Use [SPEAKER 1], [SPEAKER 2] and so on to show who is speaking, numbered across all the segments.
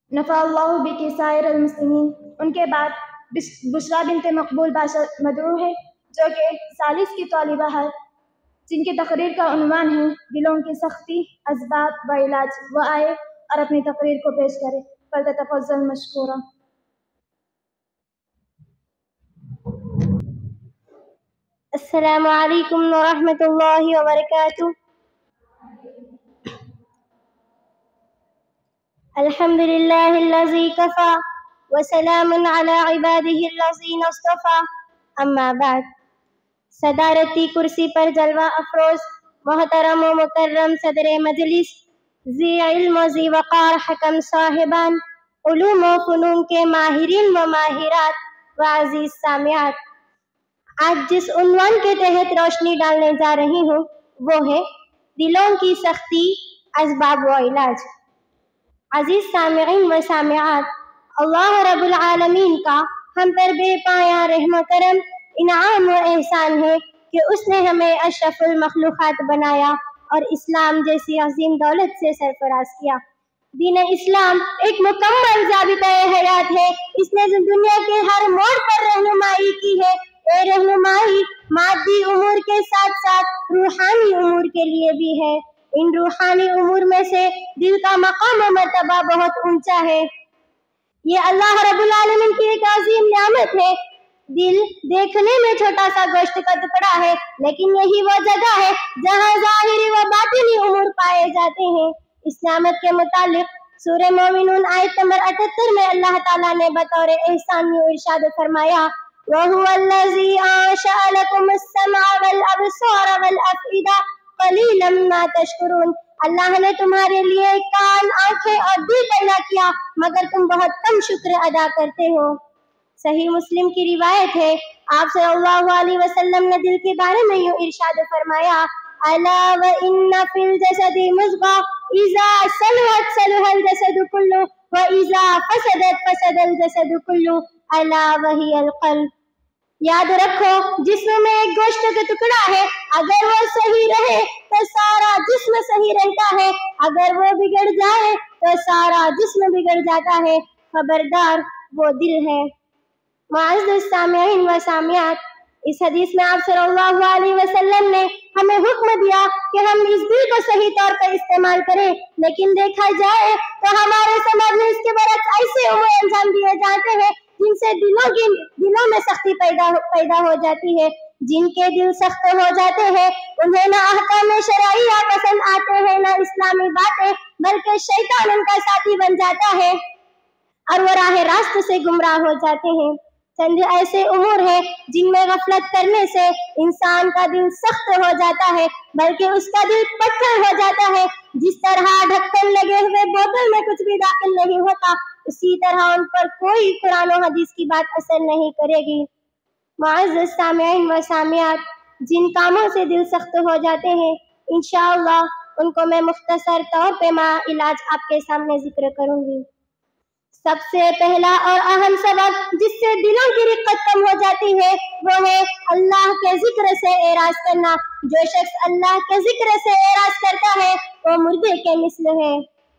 [SPEAKER 1] نفع اللہ بک سائر المسلمین۔ ان کے بعد بشرا بنت مقبول باشا مدعو ہے، جو کہ ثالث کی طالبہ ہے، جن کی تقریر کا عنوان ہے دلوں کی سختی، اسباب و علاج۔ وہ آئے اور اپنی تقریر کو پیش کرے۔ فلتتفضل مشکورہ۔
[SPEAKER 2] السلام علیکم ورحمۃ اللہ وبرکاتہ۔ الحمد للہ الذی کفی وسلام علی عباده الذین اصطفی، اما بعد۔ صدارتی کرسی پر جلوہ افروز محترم و مکرم صدر مجلس، ذی علم و ذی وقار حکم صاحبان، علوم و فنون کے ماہرین و ماہرات و عزیز سامعات، آج جس عنوان کے تحت روشنی ڈالنے جا رہی ہوں وہ ہے دلوں کی سختی، اسباب و علاج۔ عزیز سامعین و سامعات، اللہ رب العالمین کا ہم پر بے پایاں رحم و کرم، انعام و احسان ہے کہ اس نے ہمیں اشرف المخلوقات بنایا اور اسلام جیسی عظیم دولت سے سرفراز کیا۔ دین اسلام ایک مکمل ضابطۂ حیات ہے، اس نے دنیا کے ہر موڑ پر رہنمائی کی ہے۔ یہ رہنمائی مادی امور کے ساتھ ساتھ روحانی امور کے لیے بھی ہے۔ ان روحانی امور میں سے دل کا مقام و مرتبہ بہت اونچا ہے۔ یہ اللہ رب العالمین کی ایک عظیم نعمت ہے۔ دل دیکھنے میں چھوٹا سا گوشت کا ٹکڑا ہے، لیکن یہی وہ جگہ ہے جہاں ظاہری و باطنی امور پائے جاتے ہیں۔ اس نعمت کے متعلق سورہ مومنون آیت نمبر 78 میں اللہ تعالیٰ نے بطور احسان یوں ارشاد فرمایا، وَهُوَ الَّذِي أَنشَأَ لَكُمُ السَّمْعَ وَالْأَبْصَارَ وَالْأَفْئِدَةَ قَلِيلًا مَا تَشْكُرُونَ۔ اللہ نے تمہارے لیے کان، آنکھیں اور دل پیدا کیا، مگر تم بہت کم شکر ادا کرتے ہو۔ صحیح مسلم کی روایت ہے، آپ صلی اللہ علیہ وسلم نے دل کے بارے میں یوں ارشاد فرمایا، أَلَا وَإِنَّ فِي الْجَسَدِ مُضْغَةً إِذَا صَلُحَتْ صَلُحَ الْجَسَدُ كُلُّهُ وَإِذَا فَسَدَتْ فَسَدَ الْجَسَدُ كُلُّهُ أَلَا وَهِيَ الْقَلْبُ۔ یاد رکھو، جسم میں ایک گوشت کا ٹکڑا ہے، اگر وہ صحیح رہے تو سارا جسم صحیح رہتا ہے، اگر وہ بگڑ جائے تو سارا جسم بگڑ جاتا ہے۔ خبردار وہ دل ہے۔ معزز سامعین و سامعات، اس حدیث میں آپ صلی اللہ علیہ وسلم نے ہمیں حکم دیا کہ ہم اس دل کو صحیح طور پر استعمال کریں، لیکن دیکھا جائے تو ہمارے سماج میں اس کے برعکس ایسے امور انجام دیے جاتے ہیں جن سے دلوں میں سختی پیدا ہو جاتی ہے۔ جن کے دل سخت ہو جاتے ہیں انہیں نہ احکام شرعیہ پسند آتے ہیں، نہ اسلامی باتیں، بلکہ شیطان ان کا ساتھی بن جاتا ہے اور وہ راہ راست سے گمراہ ہو جاتے ہیں۔ چند ایسے امور ہیں جن میں غفلت کرنے سے انسان کا دل سخت ہو جاتا ہے، بلکہ اس کا دل پتھر ہو جاتا ہے۔ جس طرح ڈھکن لگے ہوئے بوتل میں کچھ بھی داخل نہیں ہوتا، اسی طرح ان پر کوئی قرآن و حدیث کی بات اثر نہیں کرے گی۔ معزز سامعین و سامعات، جن کاموں سے دل سخت ہو جاتے ہیں انشاءاللہ ان کو میں مختصر طور پہ علاج آپ کے سامنے ذکر کروں گی۔ سب سے پہلا اور اہم سبب جس سے دلوں کی رقت کم ہو جاتی ہے وہ ہے اللہ کے ذکر سے اعراض کرنا۔ جو شخص اللہ کے ذکر سے اعراض کرتا ہے وہ مردے کے مثل ہے۔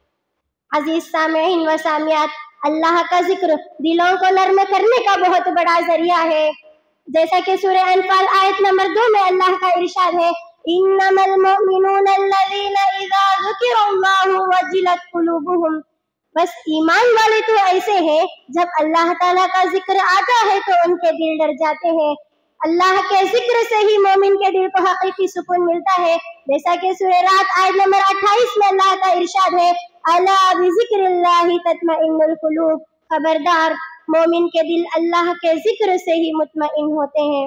[SPEAKER 2] عزیز سامعین و سامعات، اللہ کا ذکر دلوں کو نرم کرنے کا بہت بڑا ذریعہ ہے۔ جیسا کہ سورہ انفال آیت نمبر 2 میں اللہ کا ارشاد ہے، إِنَّمَا الْمُؤْمِنُونَ الَّذِينَ إِذَا ذُكِرَ اللَّهُ وَجِلَتْ قُلُوبُهُمْ۔ بس ایمان والے تو ایسے ہیں جب اللہ تعالیٰ کا ذکر آتا ہے تو ان کے دل ڈر جاتے ہیں۔ اللہ کے ذکر سے ہی مومن کے دل کو حقیقی سکون ملتا ہے، جیسا کہ سورہ رات آیت نمبر 28 میں اللہ کا ارشاد ہے، أَلَا بِذِكْرِ اللَّهِ تَطْمَئِنُّ الْقُلُوبُ۔ خبردار، مومن کے دل اللہ کے ذکر سے ہی مطمئن ہوتے ہیں۔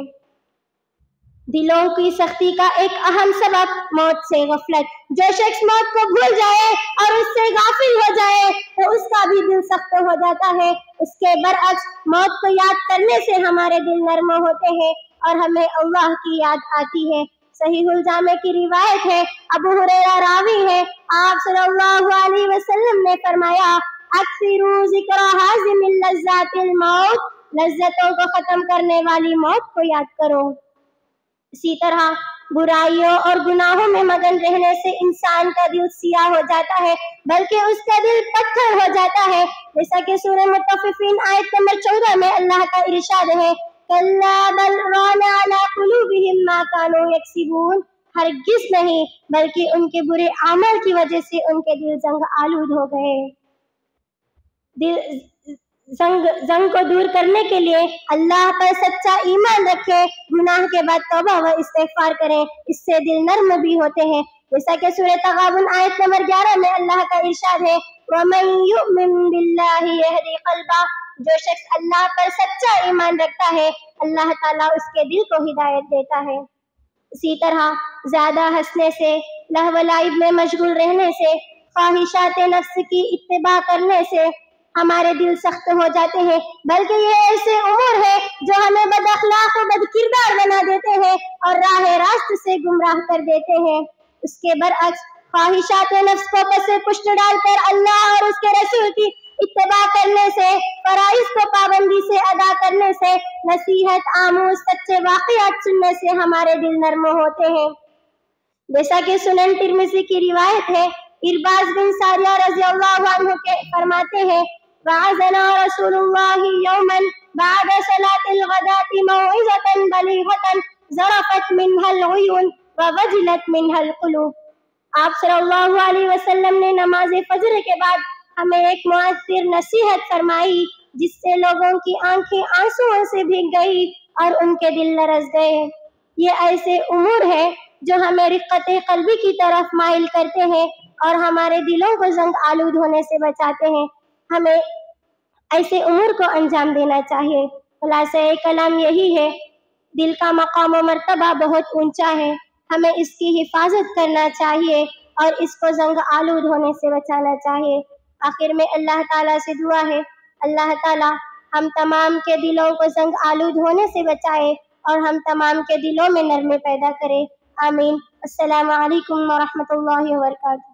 [SPEAKER 2] دلوں کی سختی کا ایک اہم سبب موت سے غفلت۔ جو شخص موت کو بھول جائے اور اس سے غافل ہو جائے تو اس کا بھی دل سخت ہو جاتا ہے۔ اس کے برعکس موت کو یاد کرنے سے ہمارے دل نرم ہوتے ہیں اور ہمیں اللہ کی یاد آتی ہے۔ صحیح الجامع کی روایت ہے، ابو ہریرہ راوی ہے، آپ صلی اللہ علیہ وسلم نے فرمایا، اکثروا ذکر حازم اللذات الموت۔ لذتوں کو ختم کرنے والی موت کو یاد کرو۔ اسی طرح برائیوں اور گناہوں میں مگن رہنے سے انسان کا دل سیاہ ہو جاتا ہے بلکہ اس کا دل پتھر ہو جاتا ہے، جیسا کہ سورہ مطففین آیت نمبر 14 میں اللہ کا ارشاد ہے کلا بل ران علی قلوبہم ما کانوا یکسبون، ہرگز نہیں بلکہ ان کے برے اعمال کی وجہ سے ان کے دل زنگ آلود ہو گئے۔ زنگ کو دور کرنے کے لیے اللہ پر سچا ایمان رکھیں، گناہ کے بعد توبہ و استغفار کریں، اس سے دل نرم بھی ہوتے ہیں، جیسا کہ سورہ تغابن آیت نمبر 11 میں اللہ کا ارشاد ہے وَمَن يُؤْمِن بِاللَّهِ يَهْدِ قَلْبَهُ، جو شخص اللہ پر سچا ایمان رکھتا ہے اللہ تعالیٰ اس کے دل کو ہدایت دیتا ہے۔ اسی طرح زیادہ ہنسنے سے، لہو و لعب میں مشغول رہنے سے، خواہشات نفس کی اتباع کرنے سے ہمارے دل سخت ہو جاتے ہیں، بلکہ یہ ایسے امور ہیں جو ہمیں بد اخلاق و بد کردار بنا دیتے ہیں اور راہ راست سے گمراہ کر دیتے ہیں۔ اس کے برعکس خواہشات نفس کو پس پشت ڈال کر اللہ اور اس کے رسول کی اتباع کرنے سے، فرائض کو پابندی سے ادا کرنے سے، نصیحت آموز سچے واقعات سننے سے ہمارے دل نرم ہوتے ہیں، جیسا کہ سنن ترمذی کی روایت ہے، ارباز بن ساریہ رضی اللہ عنہ کے فرماتے ہیں وعظنا رسول اللہ یوما بعد صلاة الغداة موعظة بلیغة ذرفت منها العیون ووجلت منها القلوب۔ آپ صلی اللہ علیہ وسلم نے نماز فجر کے بعد ہمیں ایک مؤثر نصیحت فرمائی جس سے لوگوں کی آنکھیں آنسوؤں سے بھیگ گئی اور ان کے دل لرز گئے۔ یہ ایسے امور ہیں جو ہمیں رقت قلبی کی طرف مائل کرتے ہیں اور ہمارے دلوں کو زنگ آلود ہونے سے بچاتے ہیں، ہمیں ایسے امور کو انجام دینا چاہیے۔ خلاصہ کلام یہی ہے، دل کا مقام و مرتبہ بہت اونچا ہے، ہمیں اس کی حفاظت کرنا چاہیے اور اس کو زنگ آلود ہونے سے بچانا چاہیے۔ آخر میں اللہ تعالیٰ سے دعا ہے اللہ تعالیٰ ہم تمام کے دلوں کو زنگ آلود ہونے سے بچائے اور ہم تمام کے دلوں میں نرمی پیدا کرے، آمین۔ السلام علیکم ورحمۃ اللہ وبرکاتہ۔